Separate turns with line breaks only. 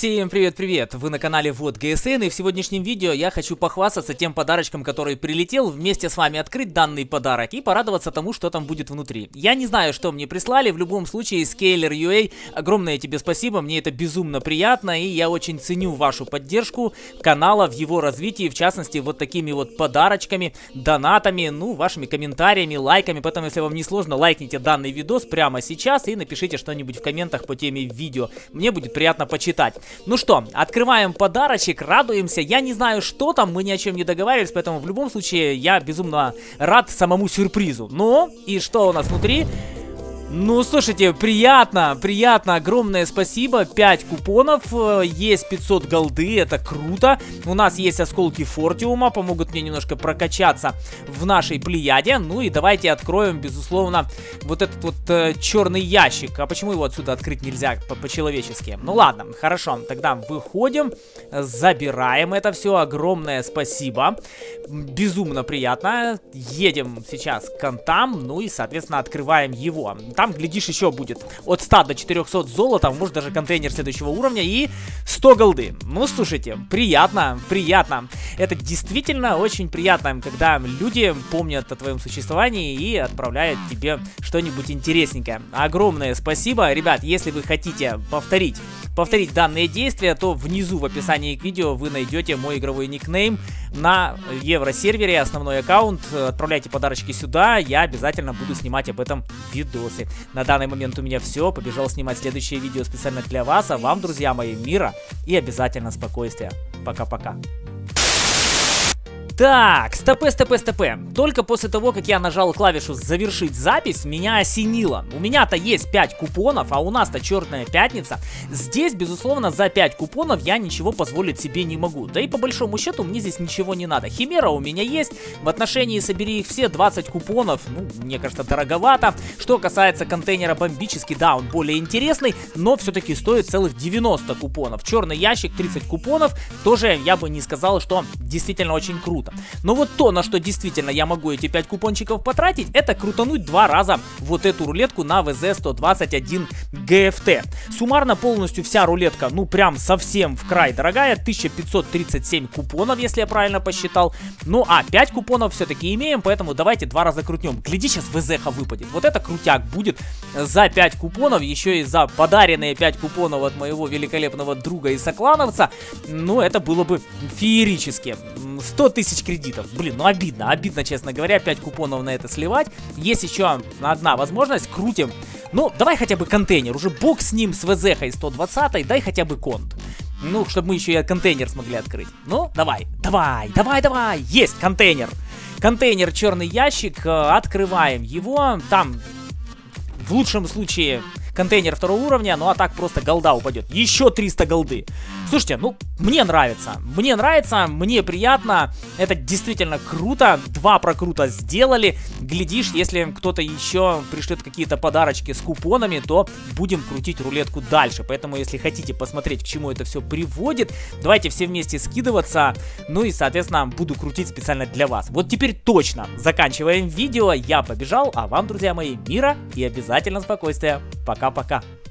Всем привет-привет! Вы на канале Вот ГСН, и в сегодняшнем видео я хочу похвастаться тем подарочком, который прилетел, вместе с вами открыть данный подарок и порадоваться тому, что там будет внутри. Я не знаю, что мне прислали, в любом случае, Scaler UA, огромное тебе спасибо, мне это безумно приятно, и я очень ценю вашу поддержку канала в его развитии, в частности, вот такими вот подарочками, донатами, ну, вашими комментариями, лайками, поэтому, если вам не сложно, лайкните данный видос прямо сейчас и напишите что-нибудь в комментах по теме видео, мне будет приятно почитать. Ну что, открываем подарочек, радуемся. Я не знаю, что там, мы ни о чем не договаривались, поэтому в любом случае я безумно рад самому сюрпризу. Ну, и что у нас внутри? Ну, слушайте, приятно, огромное спасибо, 5 купонов, есть 500 голды, это круто. У нас есть осколки фортиума, помогут мне немножко прокачаться в нашей плеяде. Ну и давайте откроем, безусловно, вот этот вот черный ящик. А почему его отсюда открыть нельзя по-человечески? Ну ладно, хорошо, тогда выходим, забираем это все, огромное спасибо. Безумно приятно, едем сейчас к контам, ну и, соответственно, открываем его. Там, глядишь, еще будет от 100 до 400 золота, может даже контейнер следующего уровня и 100 голды. Ну, слушайте, приятно. Это действительно очень приятно, когда люди помнят о твоем существовании и отправляют тебе что-нибудь интересненькое. Огромное спасибо. Ребят, если вы хотите повторить данные действия, то внизу в описании к видео вы найдете мой игровой никнейм на евросервере, основной аккаунт. Отправляйте подарочки сюда, я обязательно буду снимать об этом видосы. На данный момент у меня все, побежал снимать следующее видео специально для вас, а вам, друзья мои, мира и обязательно спокойствия. Пока-пока. Так, стопэ. Только после того, как я нажал клавишу «Завершить запись», меня осенило. У меня-то есть 5 купонов, а у нас-то черная пятница. Здесь, безусловно, за 5 купонов я ничего позволить себе не могу. Да и по большому счету мне здесь ничего не надо. Химера у меня есть. В отношении «Собери их все» 20 купонов, ну, мне кажется, дороговато. Что касается контейнера бомбический, да, он более интересный, но все-таки стоит целых 90 купонов. Черный ящик, 30 купонов, тоже я бы не сказал, что действительно очень круто. Но вот то, на что действительно я могу эти 5 купончиков потратить, это крутануть 2 раза вот эту рулетку на ВЗ-121 ГФТ. Суммарно полностью вся рулетка, ну прям совсем в край дорогая, 1537 купонов, если я правильно посчитал. Ну а 5 купонов все-таки имеем, поэтому давайте 2 раза крутнем. Гляди, сейчас ВЗ-ха выпадет. Вот это крутяк будет за 5 купонов, еще и за подаренные 5 купонов от моего великолепного друга и соклановца. Ну это было бы феерически. 100 тысяч кредитов. Блин, ну обидно, честно говоря, 5 купонов на это сливать. Есть еще одна возможность, крутим. Ну, давай хотя бы контейнер, уже бог с ним, с ВЗ-хой 120, дай хотя бы конт. Ну, чтобы мы еще и контейнер смогли открыть. Ну, давай, есть контейнер. Контейнер, черный ящик, открываем его, там в лучшем случае контейнер 2 уровня, ну а так просто голда упадет. Еще 300 голды. Слушайте, ну, мне нравится, мне приятно, это действительно круто, 2 прокрута сделали. Глядишь, если кто-то еще пришлет какие-то подарочки с купонами, то будем крутить рулетку дальше. Поэтому, если хотите посмотреть, к чему это все приводит, давайте все вместе скидываться, ну и, соответственно, буду крутить специально для вас. Вот теперь точно заканчиваем видео, я побежал, а вам, друзья мои, мира и обязательно спокойствия. Пока-пока.